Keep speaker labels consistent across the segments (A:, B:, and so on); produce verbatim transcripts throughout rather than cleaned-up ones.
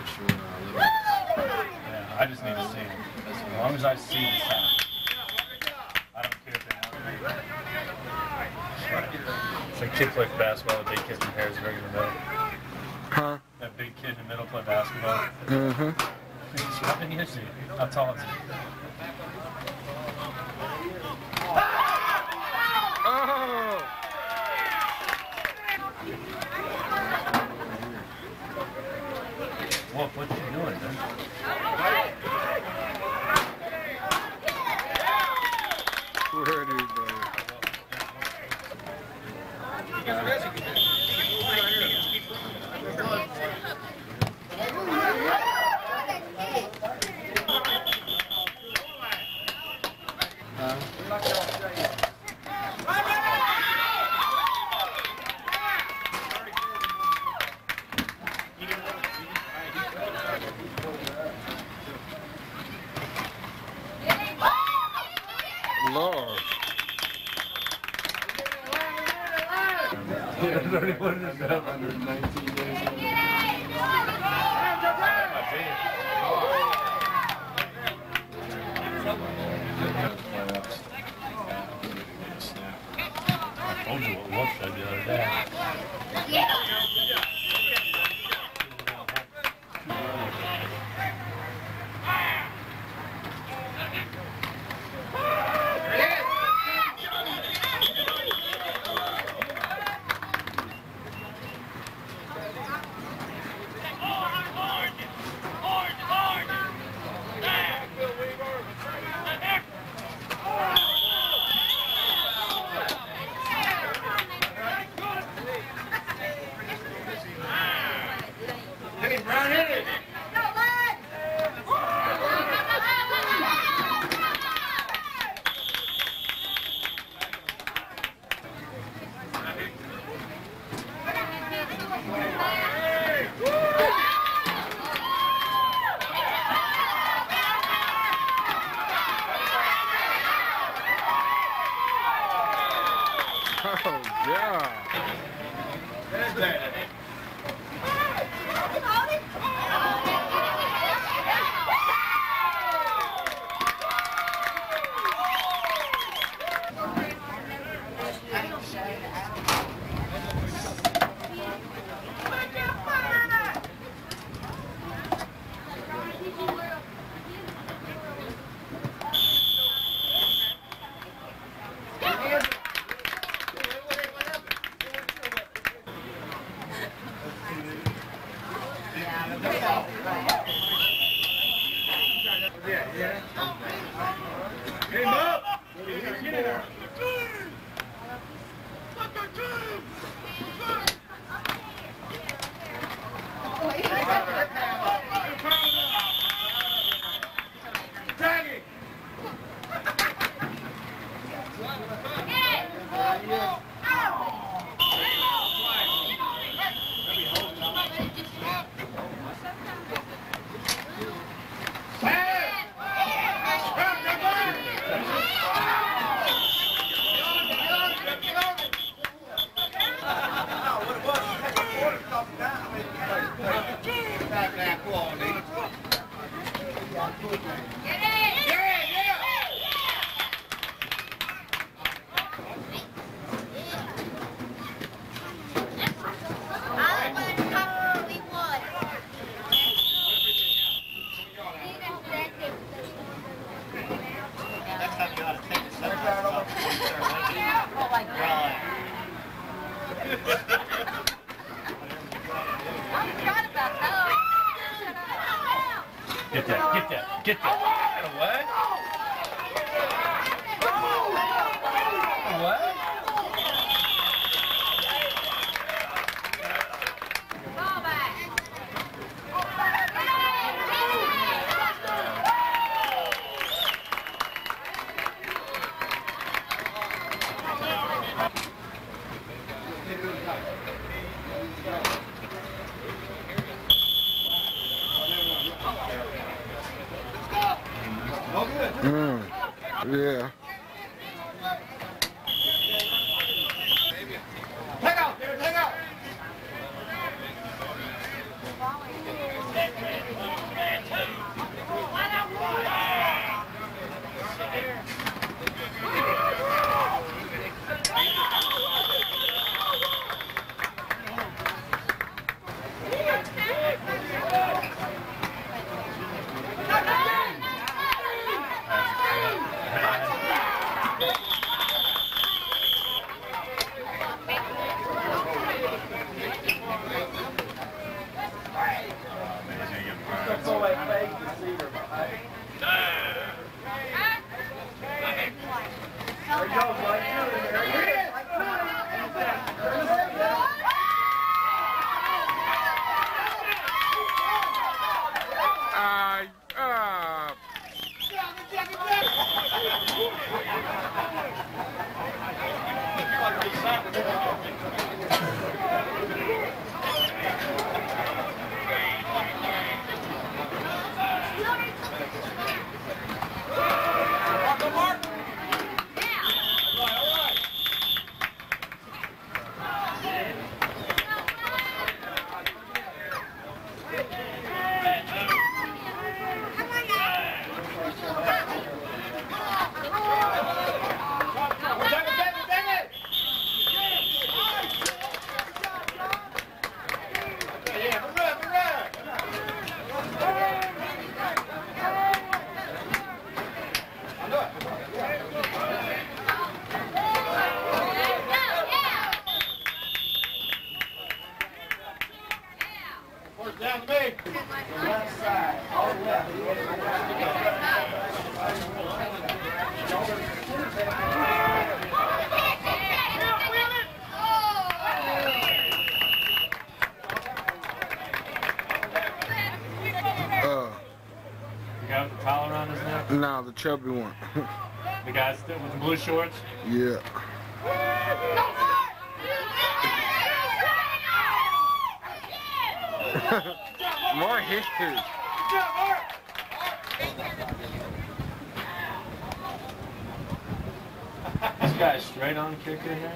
A: sure. Yeah, I just need to see him. As long as I see the sound. I don't care if they have it. It's like kids play basketball, the big kid in the hair is right in the middle.
B: Huh?
A: That big kid in the middle play basketball.
B: Mm-hmm.
A: How big is he? How tall is he?
B: Oh!
A: Wolf, what you doing, man?
B: Where do you, buddy? Lord.
A: There's already one in the
B: under nineteen days.
A: I told you what Wolf said the other day.
B: Oh, yeah.
A: Hey, Mo! Get in there. Get that, get that, get that. What? What?
B: Mm. Yeah.
C: Take out, dude, take out.
A: Left side, all left.
B: Uh,
A: The guy with the collar on his neck?
B: nah, the chubby one.
A: The guy still with the blue shorts?
B: Yeah. More history.
A: This guy's straight on kicking here.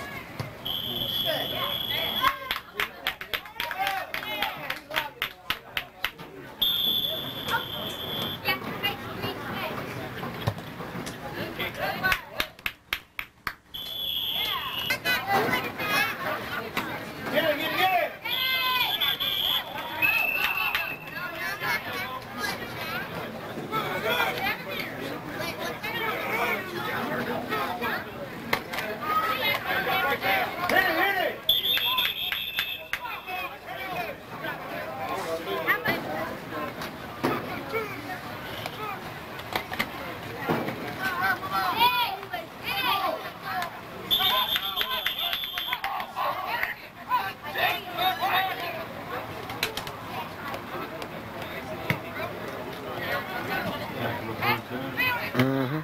B: Mm-hmm.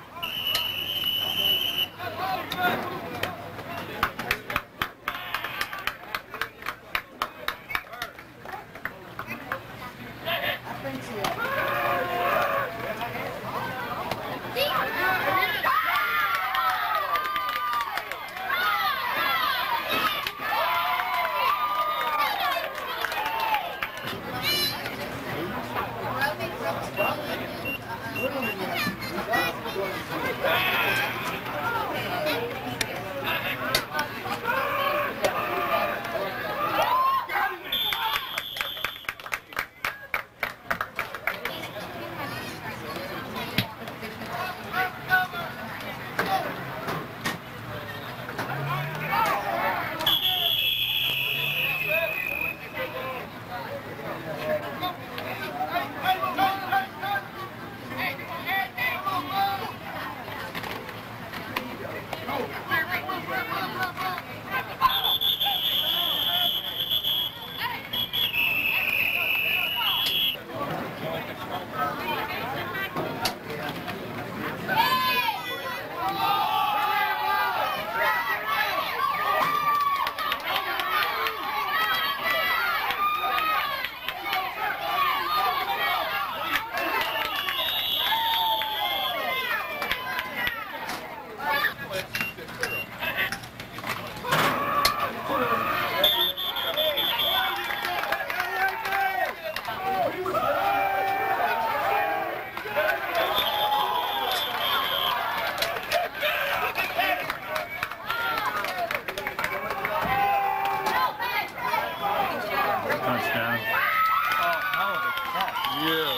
A: Touchdown. Oh, hell of a catch.
B: Yeah.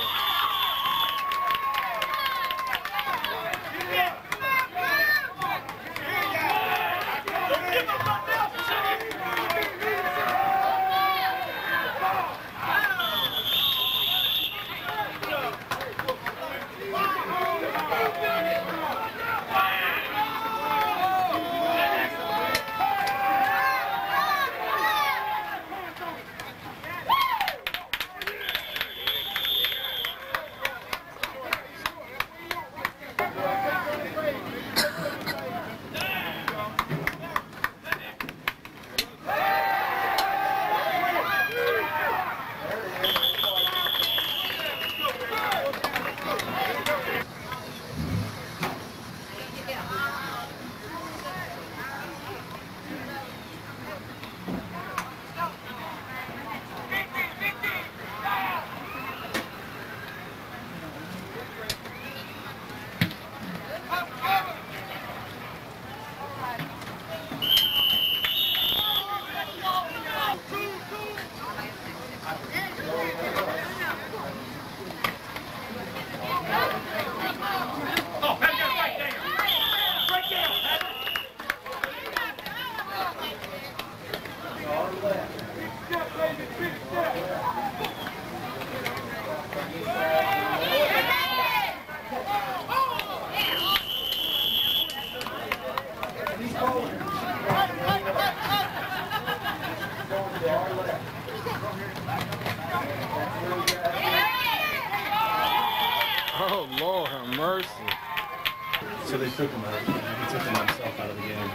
A: So they took him out. He took him himself out of the game.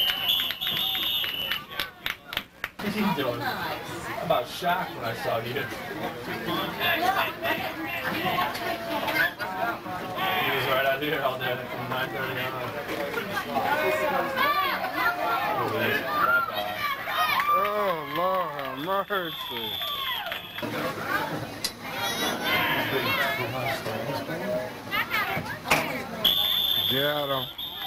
A: What are you doing? I'm about shocked when I saw you. He was right out here all day from nine thirty on.
B: Oh, Lord have mercy. Get him.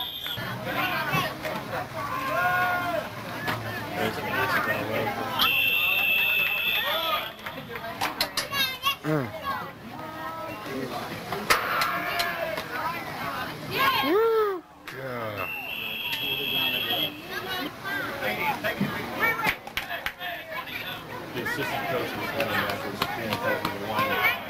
B: Mm. Woo! Yeah.
A: The assistant coach was coming after the P N F was one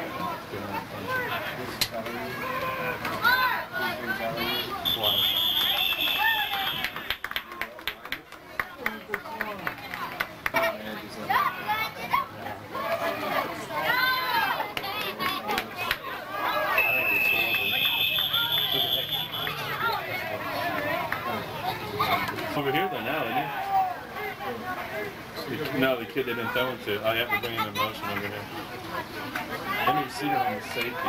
A: over here though now, isn't he? No, the kid they didn't throw him to. I have to bring him in motion over here. Let me see him on the safety.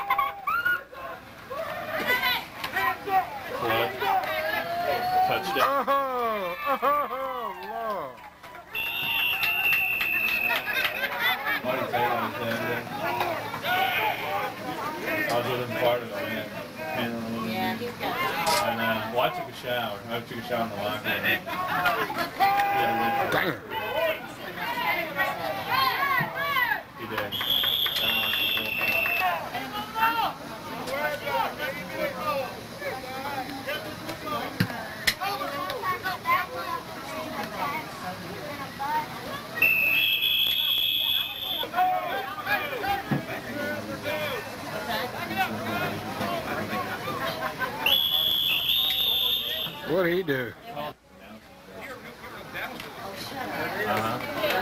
A: Club. Touchdown.
B: Oh, oh, Lord.
A: Marty Taylor was there. I was with him part of it, man.
C: Yeah, he's got
A: I know. Well, I took a shower. I took a shower in the locker room.
B: Damn.
A: He did.
B: What'd he do?
A: Uh-huh.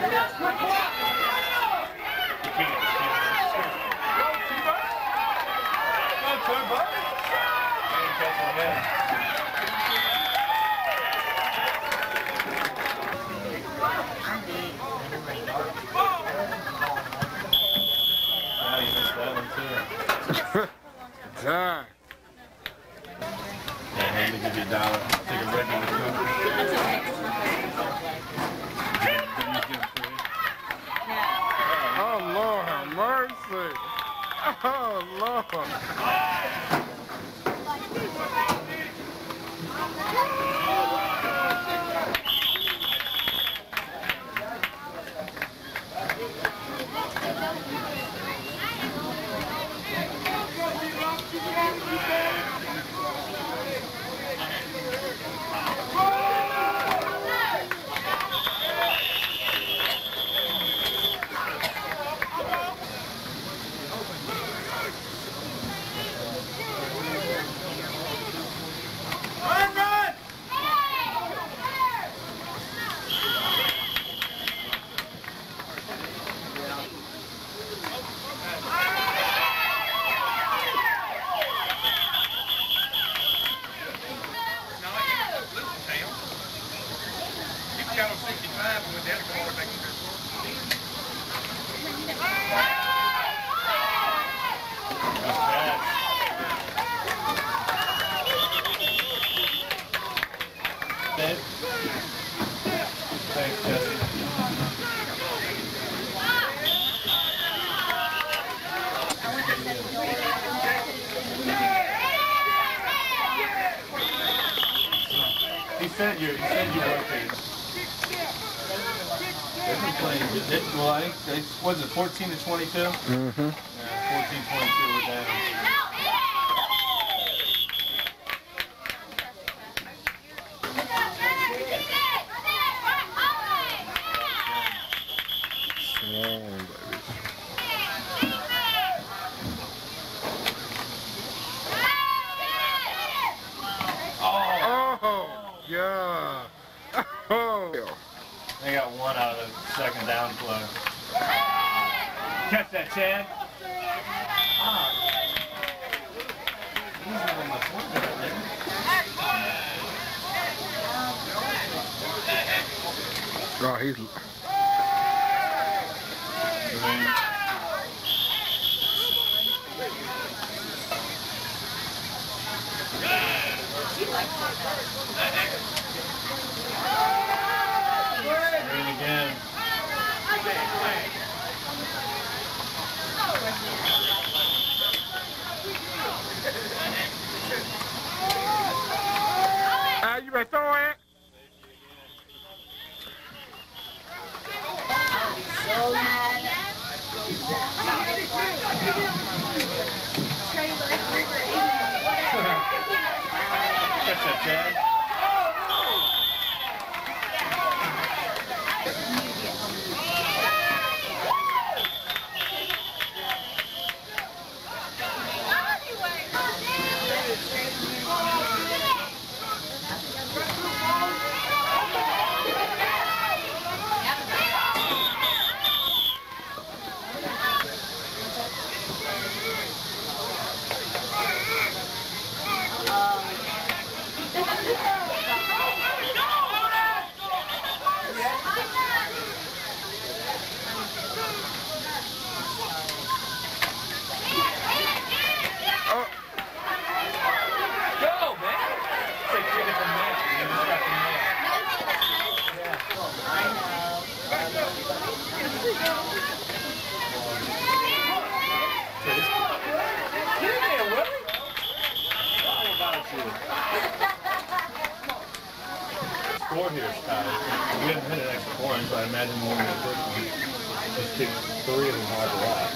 B: Time.
A: Yeah, I need to give you a dollar. Take a regular cook.
B: Oh, Lord have mercy. Oh, Lord.
A: Thanks, Jesse. He sent you. He sent you working. They've been playing. They, well, I think they was it fourteen to twenty-two.
B: Mm-hmm.
A: Yeah, fourteen twenty-two with them.
B: Swarm, baby. Oh, yeah. Oh.
A: They got one out of the second down play. Catch that, Chad. Ah.
B: Oh, he's.
A: Green again.
B: Ah, you better throw it.
C: So mad.
A: Catch that, Chad. Score here, Scott. We haven't hit an extra point, so I imagine we'll win the first one. Just take three of them hard to watch.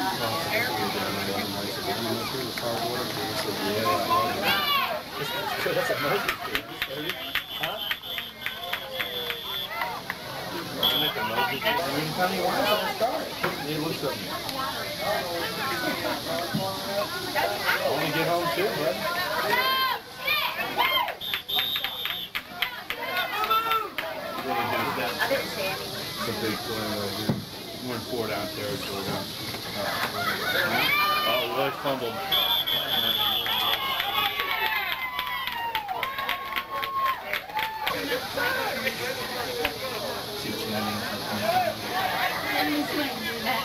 A: That's a Moses kid. Huh? Anytime you want to start, he looks at me. Only get home too, bud.
C: I didn't say anything.
A: It's a big play right here. One four down territory down. Oh, Roy fumbled. See Channing.
C: Channing's going to do that.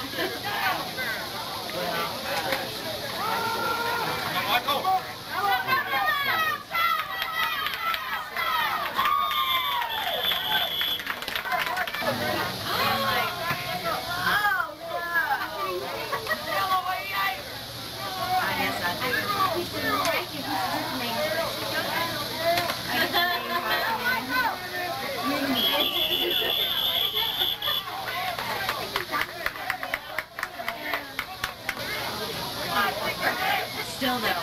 C: Still though.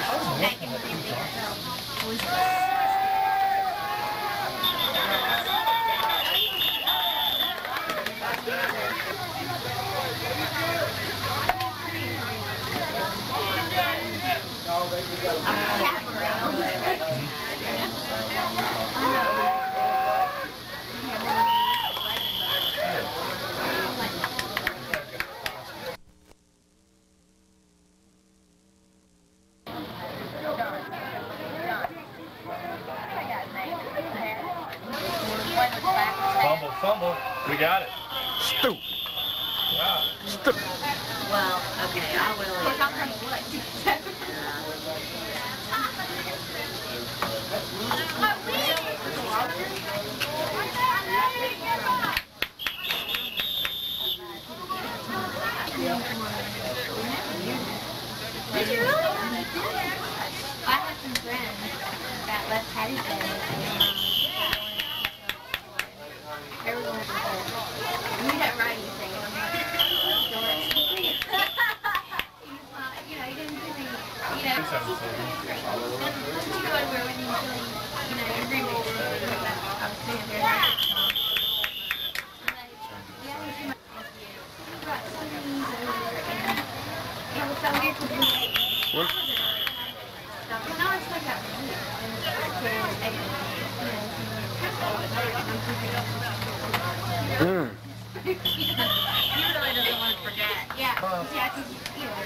A: Fumble, fumble. We got it.
B: Stupid.
A: Wow.
B: Stupid.
C: Well, okay, I will. Did you really? I have some friends that left Hattiesburg. Everyone was like, you got right, you say. I'm like, he's not, you know, he didn't do me, you know. Let's go everywhere when you feel, you know, your roommate was like, I was sitting there like, yeah, we should brought some of these over, and it was so weird because
B: What?
C: no, it's like that.
B: Mm.
C: You really doesn't want to forget. Yeah. Yeah, because, you know,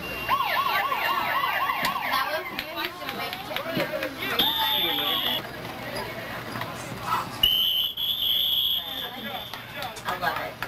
C: that was good. So make love it.